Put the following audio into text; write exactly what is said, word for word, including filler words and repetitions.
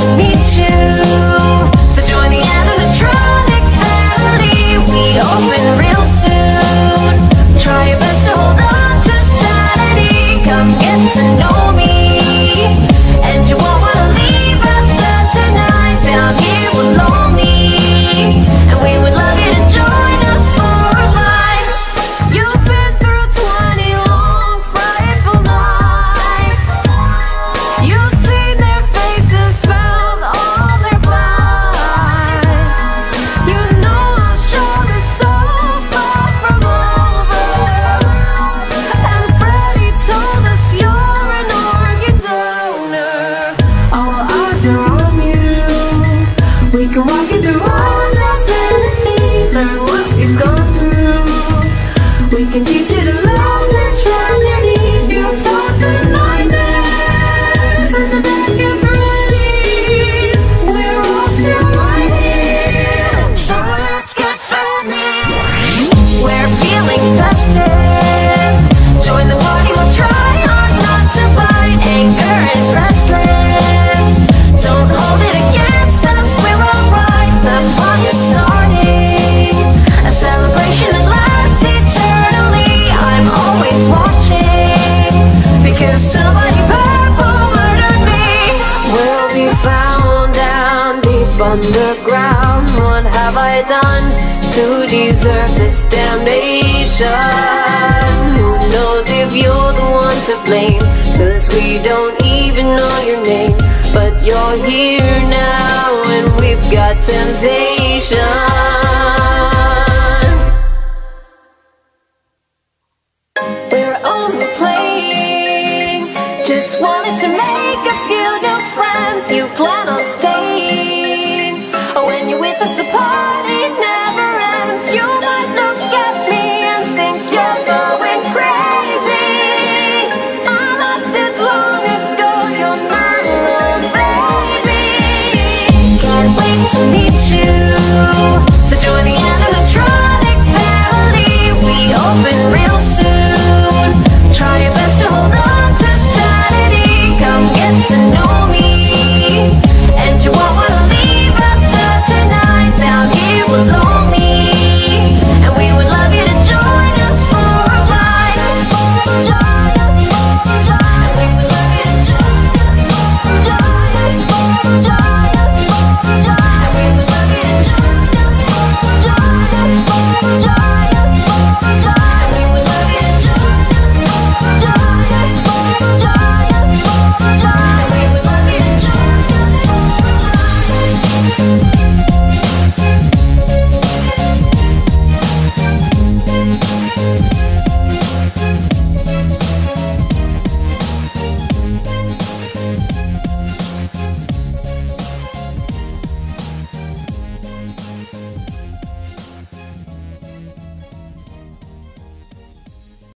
me too. So join the animatronic family. We open real soon. Try your best to hold on to sanity. Come get to know me, and you won't wanna leave after tonight. Down here we're lonely, and we would love you to join us for a ride. You've been through twenty long frightful nights. You've seen their faces, felt all their blights. You know our show is so far from over, and Freddie told us you're an organ donor. All eyes are on you. We can walk you through all of that fantasy, learn what we've gone through. We can teach you to love the tragedy. You thought the nightmares and the bad get ready. We're all still right here, so let's get friendly. We're feeling festive. Join the party, we'll try hard not to bite. Anger is restless. Don't hold it against us, we're alright. The fun is starting, a celebration that lasts eternally. I'm always watching, because somebody purple murdered me. We'll be found down deep underground. What have I done to deserve this damnation? Who knows if you're the one to blame, 'cause we don't even know your name. But you're here now, and we've got temptation.